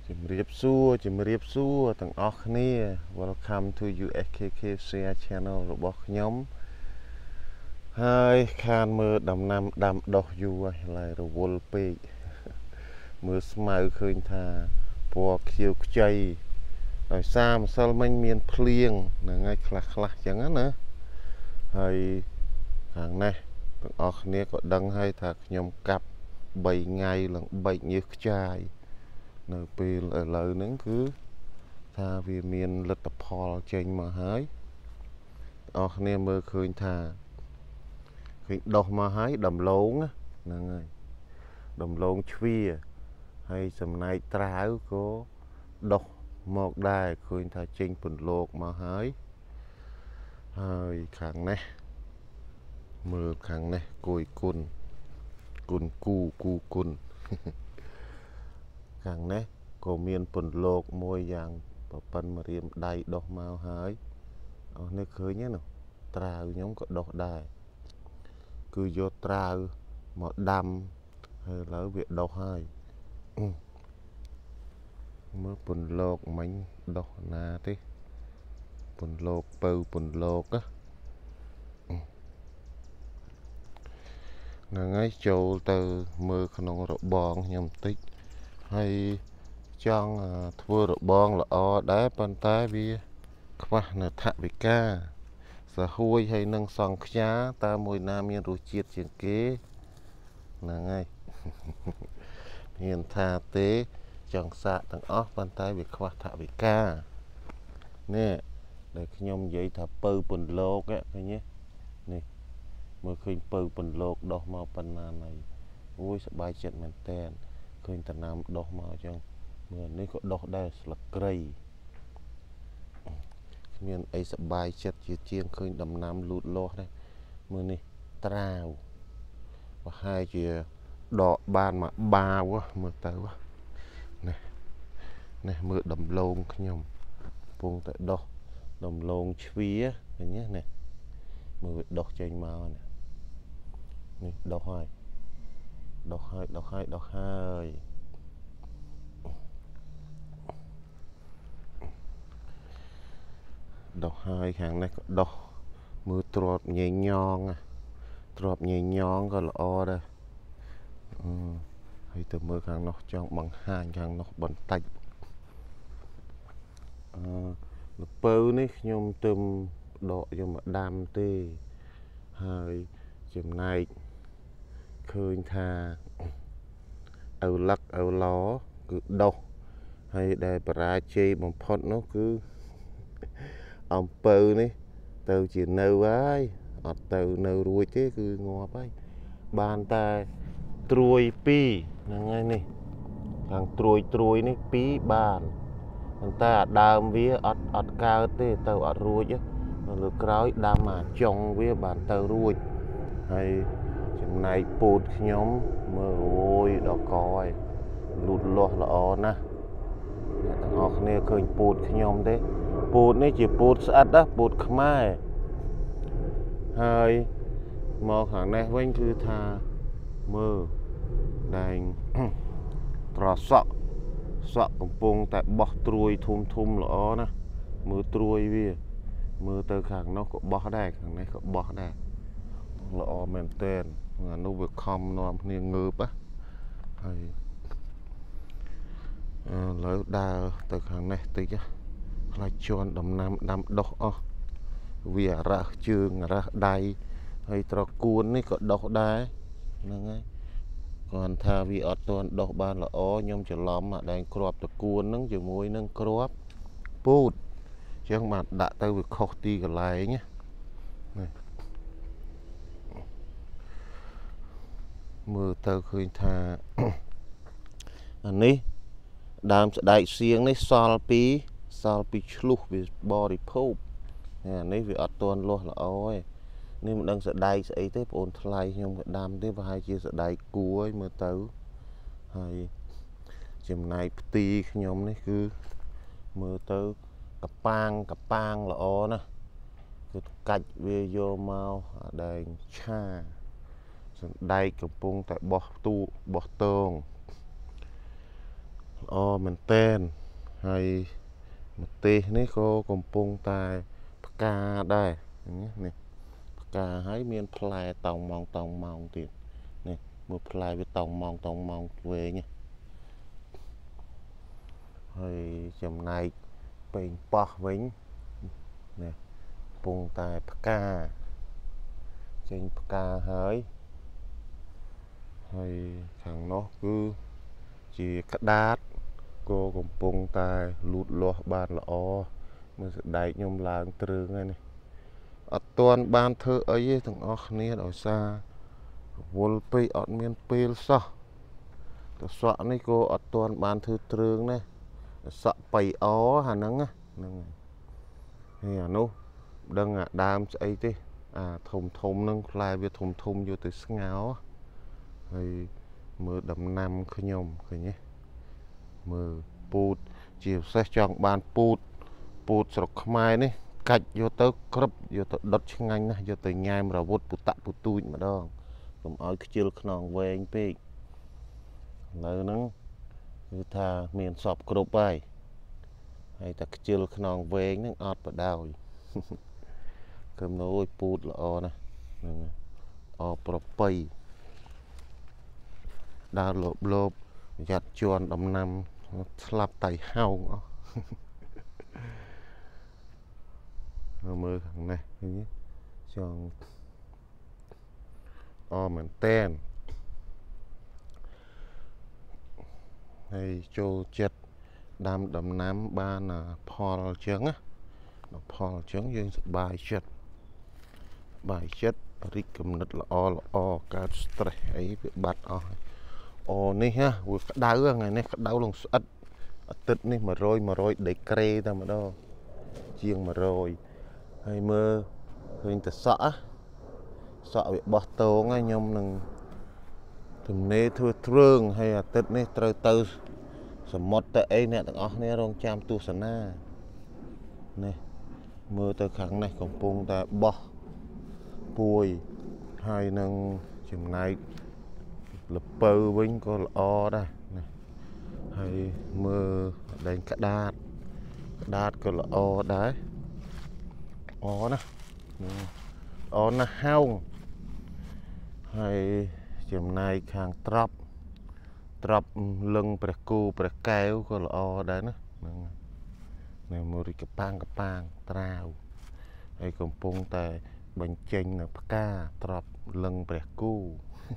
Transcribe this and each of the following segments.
Chìm riệp xua tầng óc nè. Welcome to USKK Share Channel របស់ខ្ញុំ ហើយខានមើលដំណាំដាំដុះយូរហើយរវល់ពេកមើលស្មៅឃើញថាពណ៌ខៀវខ្ចីដោយសារម្សិលមិញមានភ្លៀងហ្នឹងហើយខ្លះចឹងណាហើយខាងនេះទាំងអស់គ្នាក៏ដឹងហើយថាខ្ញុំកាប់3ថ្ងៃឡើងបែកញើសខ្ចាយនៅពេលឥឡូវហ្នឹងគឺថាវាមានលទ្ធផលចេញមកហើយអស់គ្នាមើលឃើញថាឃើញដុះមកហើយដំឡូងហ្នឹងហើយដំឡូងជ្វាហើយចំណែកត្រាវក៏ដុះមកដែរឃើញថាចេញពន្លកមកហើយខាងនេះមើលខាងនេះគួយគុណគូគុណខាងនេះក៏មានពន្លកមួយយ៉ាងប្រប៉ិនម្រាមដៃដុះមកហើយអស់នេះឃើញទេណាត្រាវខ្ញុំក៏ដុះដែរគឺយកត្រាវមកដាំហើយឥឡូវវាដុះហើយមើលពន្លកមិញដុះណាទេពន្លកពៅពន្លកហ្នឹងហើយចូលទៅមើលក្នុងរបងខ្ញុំបន្តិចហើយចង់ធ្វើរបងល្អដែរប៉ុន្តែវាខ្វះនៅថវិកាសហួយហើយនឹងសង់ខ្យាតើមួយណាមានរសជាតិជាងគេហ្នឹងហើយមានថាទេចង់សាកទាំងអស់ប៉ុន្តែវាខ្វះថវិកានេះដែលខ្ញុំនិយាយថាពៅពន្លកឃើញទេនេះមើលឃើញពៅពន្លកដុះមកប៉ុណ្ណាហើយអូយសប្បាយចិត្តមែនតើឃើញតំណាំដុះមកអញ្ចឹងមើលនេះក៏ដុះដែរស្លឹកគ្រៃគ្មានអីសប្បាយចិត្តជាងឃើញតំណាំលូតលាស់ដែរមើលនេះត្រាវប្រហែលជាដកបានមកបាវមើលទៅនេះមើលដំឡូងខ្ញុំកំពុងតែដុះដំឡូងជ្វាឃើញទេនេះមើលវាដុះចេញមកនេះដុះហើយដុះហើយខាងនេះក៏ដុះមើលទ្របញញងក៏ល្អដែរហើយទៅមើលខាងនោះចង់បង្ហាញខាងនោះបន្តិចល្ពៅនេះខ្ញុំទៅដកយកមកដាំទេហើយចំណែកឃើញថាឪលឹកឪឡគឺដុះហើយដែលបរាជ័យបំផុតនោះគឺអំពៅនេះទៅជានៅហើយអត់ទៅនៅរួចទេគឺងាប់ហើយបានតែត្រួយ2ហ្នឹងហើយនេះខាងត្រួយនេះ2បានប៉ុន្តែអាដើមវាអត់កើតទេទៅអត់រួចនៅលើក្រោយដាំមកចុងវាបានទៅរួចហើយចំណែកពូតខ្ញុំមើលអូយដល់កហើយលូតលាស់ល្អណាស់អ្នកទាំងអស់គ្នាឃើញពូតខ្ញុំទេពូតនេះជាពូតស្អិតណាពូតខ្មែរហើយមកខាងនេះវិញគឺថាមើលដែងត្រសក់កំពុងតែបោះត្រួយធំល្អណាស់មើលត្រួយវាមើលទៅខាងនោះក៏បោះដែរខាងនេះក៏បោះដែរល្អមែនទែនអានោះវាខំនាំគ្នាងើបហើយឥឡូវដើរទៅខាងនេះតិចខ្លាចជន់ដំណាំដាំដុះអស់វារះជើងរះដៃហើយត្រកួននេះក៏ដុះដែរហ្នឹងហើយគាត់ថាវាអត់ទាន់ដុះបានល្អខ្ញុំច្រឡំអាដែងគ្រាប់ត្រកួនហ្នឹងជាមួយនឹងគ្រាប់ពូតអញ្ចឹងបានដាក់ទៅវាខុសទីកន្លែងនេះមើលទៅឃើញថាអានេះដើមស្ដែកសៀងនេះសល់ពីឆ្លុះវាបរិភោគអានេះវាអត់ទាន់លាស់ល្អទេនេះមិនដឹងស្ដែកស្អីទេបងអូនថ្លៃខ្ញុំក៏ដាំទេប្រហែលជាស្ដែកគួរឲ្យមើលទៅហើយចំណែកផ្ទីខ្ញុំនេះគឺមើលទៅកប៉ាងល្អណាស់គឺកាច់វាយកមកអាដែងឆាសណ្ដែកកំពុងតែបោះតង o mình tên hay một tê này có cầm pung tai ca đây này ca hái miên plai tòng mong tiền này một plai với tòng mong về nha hơi chầm này bên bò vĩnh nè pung tai ca trên ca hái hay thằng nó cứ chỉ cắt đát cô cầm pung tai lút lo bàn lọ mình sẽ đẩy nhom làng từ ngay này ở toàn ban thơ ấy thằng óc này ở xa vô pi ở miền pi sao tôi soạn này cô ở toàn ban thơ trường này sợ bày ó hà nắng á thì à nô đang à đam ấy thế à thùng nâng lại việc thùng vô từ sáng áo thì mưa đầm nam khơi nhom khơi nhé mưa put chiều sẽ chọn bàn put sọc mai này cạch vô tới crop vô tới đốt chân anh này vô tới nhai mà vút put tạ put tui mà đó cũng ở cái chiều khăn về anh pi lời nắng người ta miền sọp crop bay hay ta cái chiều khăn về nó ọt vào đào cầm nồi put là o nè o propay đào lộp giặt chuồn đầm nằm slap tay hao mưa thằng này chọn o mình tên hay cho chết đam đầm nám ba là Paul trứng á Paul trứng dương bài chất rick cầm nứt là o cả stress ấy bị bắt o này ha vừa đau ngày này đau lòng sắt tít này mà rồi để kê ta mà đó chiêng mà rồi hay mơ hình ta sợ bị bỏ tô ngay nhom nừng thầm nê thưa thương hay là tết này trời tư sầm mót tệ nè tặng óc nè rong cham tu sân na nè mưa tới khẳng này còn pung ta bỏ bùi hai nâng chừng này lập bơ vinh có là o đây này hay mưa đánh cả đát có là o đấy o nè o nó hao hay chừng này càng trap lưng bẹt cu bẹt kéo có là o đấy nè này mưa đi cái pang trao hay còn pung tại bánh chanh là ca trap lưng bẹt cu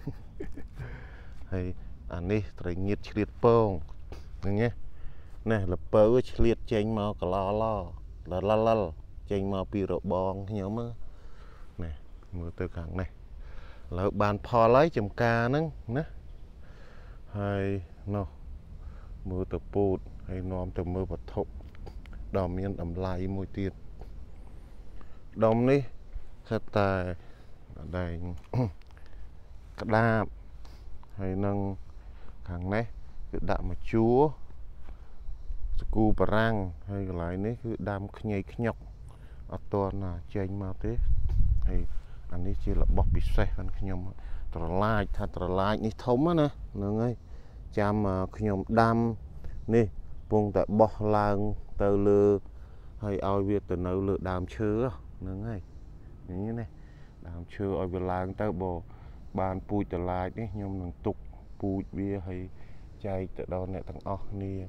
hay anh đi trời nhiệt liệt pong nhé nè là bơ liệt chanh màu cả lo chanh màu pi rộ bong nhớ mơ nè mưa từ cẳng này là bàn phò lấy chùm ca nè hay nó mưa từ put hay nóm từ mưa bật thục đòm miên đầm lại môi tiền đom đi thật tài đây cả đạp hay nâng thằng này cứ đạp mà chúa cu parang hay lại này cứ đam nhảy nhọc ở toàn là chênh mà thế hay anh ấy chỉ là bọc bị xe anh nhom trở lại như thống á nè nương ơi chăm mà nhom đam nè vùng tại bọc làng từ lừa hay ao việt từ nấu lừa đam chứa nương ơi như này đam chứa ở việt làng tới bò bàn pui trở lại đấy nhom nằng tục pui bia hay chai từ đó này thằng óc nè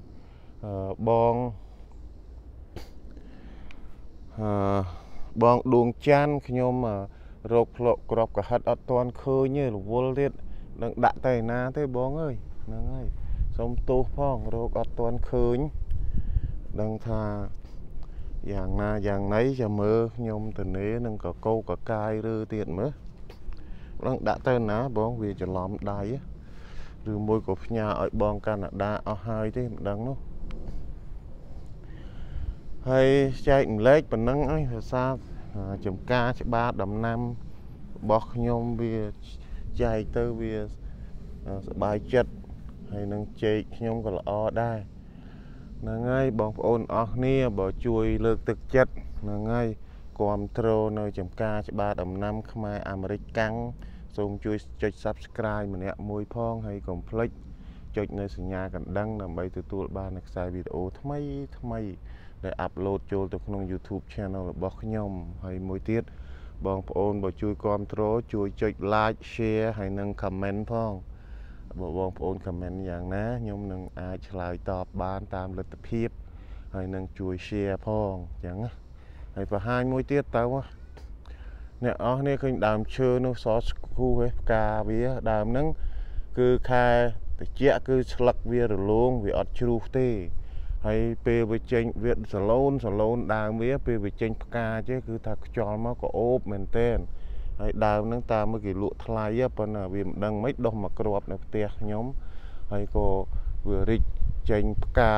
bong đuông chan nhom mà rộp lộ crop cả hạt toàn khơi như là vô liệt đang đạn tay na thế bong ơi xong tu phong rộp toàn khơi đang tha dạng na dạng nấy cho mơ nhom từ nế nâng cả câu cả cai rư tiền mới đang đạn tay ná bong vì cho lòm đáy rồi môi của nhà ở bong Canada ở hai thế đang nó hay chạy lết và nâng ấy là sao chấm ca chỉ ba đầm năm bọc nhôm bia chạy tới bia bài chất hay nâng chạy nhôm còn là o đây là ngay bóng ôn ở nia bỏ chui lược thực chất là ngay control nơi chấm ca chỉ ba đầm năm không ai American dùng chui cho subscribe mình nè môi phong hay complete ចុចនៅសញ្ញាកណ្ដឹងដើម្បីទទួលបានខ្សែវីដេអូថ្មីដែលអាប់ឡូតចូលទៅក្នុង YouTube Channel របស់ខ្ញុំហើយមួយទៀតបងប្អូនបើជួយគាំទ្រជួយចុច Like Share ហើយនិង Comment ផងបើបងប្អូន Comment យ៉ាងណាខ្ញុំនឹងអាចឆ្លើយតបបានតាមលទ្ធភាពហើយនឹងជួយ Share ផងអញ្ចឹងណាហើយបង្ហាញមួយទៀតតើអ្នកអស់នេះឃើញដើមឈើនោះសស្គូហេផ្កាវាដើមហ្នឹងគឺខែត្រជាក់គឺស្លឹកវារលោងវាអត់ជ្រុះទេហើយពេលវាចេញវាសឡូនដើមវាពេលវាចេញផ្កាចេះគឺថាខ្យល់មកក៏អូបមែនទែនហើយដើមហ្នឹងតាមមើលគេលក់ថ្លៃប៉ុន្តែវាមិនដឹងមិនដុះមកគ្រាប់នៅផ្ទះខ្ញុំហើយក៏វារីកចេញផ្កា